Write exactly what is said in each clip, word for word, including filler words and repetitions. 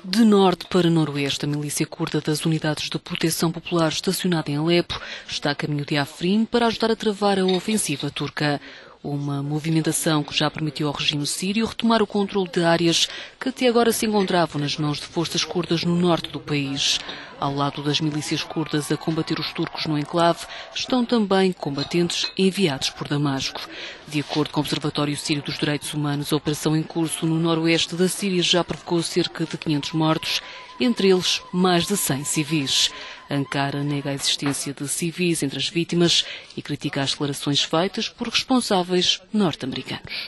De norte para noroeste, a milícia curda das Unidades de Proteção Popular estacionada em Alepo está a caminho de Afrin para ajudar a travar a ofensiva turca. Uma movimentação que já permitiu ao regime sírio retomar o controle de áreas que até agora se encontravam nas mãos de forças curdas no norte do país. Ao lado das milícias curdas a combater os turcos no enclave, estão também combatentes enviados por Damasco. De acordo com o Observatório Sírio dos Direitos Humanos, a operação em curso no noroeste da Síria já provocou cerca de quinhentos mortos, entre eles mais de cem civis. Ankara nega a existência de civis entre as vítimas e critica as declarações feitas por responsáveis norte-americanos.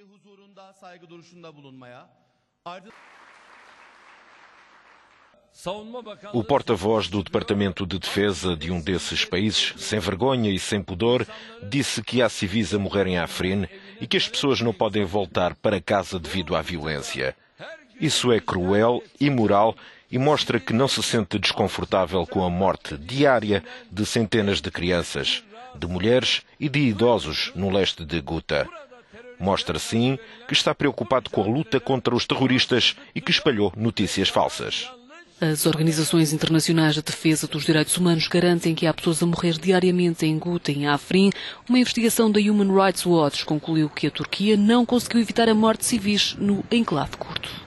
O porta-voz do Departamento de Defesa de um desses países, sem vergonha e sem pudor, disse que há civis a morrer em Afrin e que as pessoas não podem voltar para casa devido à violência. Isso é cruel, imoral e mostra que não se sente desconfortável com a morte diária de centenas de crianças, de mulheres e de idosos no leste de Ghouta. Mostra, sim, que está preocupado com a luta contra os terroristas e que espalhou notícias falsas. As organizações internacionais de defesa dos direitos humanos garantem que há pessoas a morrer diariamente em Ghouta e em Afrin. Uma investigação da Human Rights Watch concluiu que a Turquia não conseguiu evitar a morte de civis no enclave curdo.